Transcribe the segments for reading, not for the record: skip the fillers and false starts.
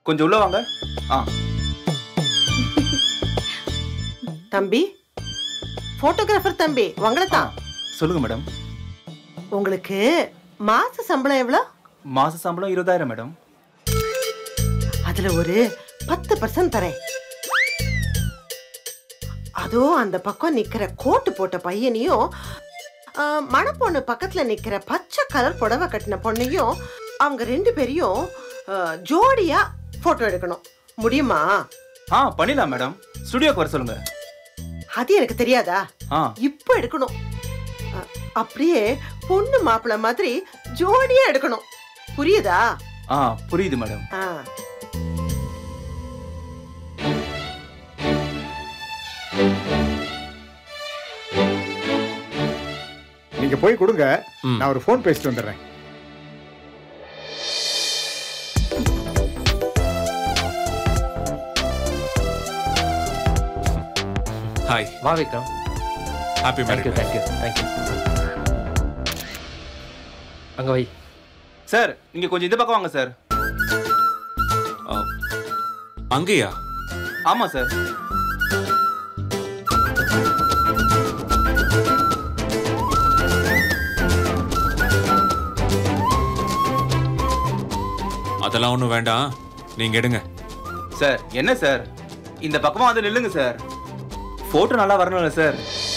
கொஞ்சம் உள்ள வாங்க. தம்பி, போட்டோகிராஃபர் தம்பி, உங்களை தான். சொல்லுங்க மேடம். உங்களுக்கு மாச சம்பளம் எவ்வளவு? மாச சம்பளம் 20,000 மேடம். அதுல ஒரு 10% தரேன். அதோ அந்த பக்கம் நிக்கிற கோட்டு போட்ட பையனையும் மணப்பொண்ணு பக்கத்துல நிக்கிற பச்சை கலர் புடவை கட்டின பொண்ணையும் அவங்க 2 பேரையும் ஜோடியா போட்டோ எடுக்கணும். முடியுமா? பண்ணிடலாம் மேடம். ஸ்டுடியோக்கு வர சொல்லுங்க. அது எனக்கு தெரியாதா? இப்ப எடுக்கணும். அப்படியே பொண்ணு மாப்பிள்ள மாதிரி ஜோடியா எடுக்கணும். புரியுதா? புரியுது மேடம். நீங்க போய் கொடுங்க, நான் ஒரு போன் பேசிட்டு வந்துடுறேன். ஹாய். வா விக்ரம். Happy marriage. தேங்க்யூ. அங்க வை. சார் நீங்க கொஞ்சம் இந்த பக்கம் வாங்க சார். அங்கேயா? ஆமா சார். அதெல்லாம் ஒன்றும் வேண்டாம், நீங்க எடுங்க. சார் என்ன சார், இந்த பக்கமா வந்து நில்லுங்க சார். போட்டோ நல்லா வரணும்ல சார்.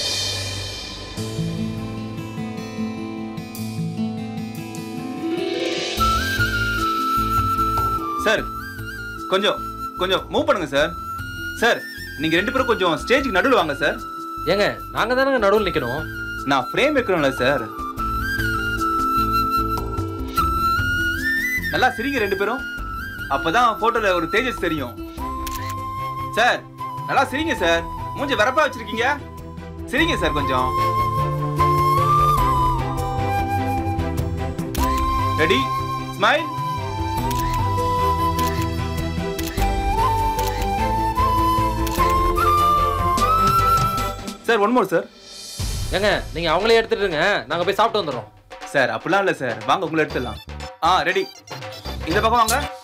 சார் கொஞ்சம் கொஞ்சம் மூவ் பண்ணுங்க சார். சார் நீங்க 2 பேரும் கொஞ்சம் ஸ்டேஜுக்கு நடுவில் வாங்க சார். ஏங்க நாங்க தானங்க நடுவில் நிக்கணும். நான் ஃப்ரேம் வைக்கணும்ல சார். நல்லா சிரிங்க 2 பேரும், அப்பதான் போட்டோல ஒரு தேஜஸ் தெரியும். சார் நல்லா சிரிங்க சார். மூஞ்சி வரப்பா வச்சிருக்கீங்க, சிரிங்க சார் கொஞ்சம். Ready, smile. Sir one more sir. ஏங்க நீங்க அவங்களே எடுத்துட்டுங்க, நாங்க போய் சாப்பிட்டு வந்துடுறோம். சார் அப்படிலாம் இல்லை சார், வாங்க உங்களை எடுத்துடலாம். ரெடி, இந்த பக்கம் வாங்க.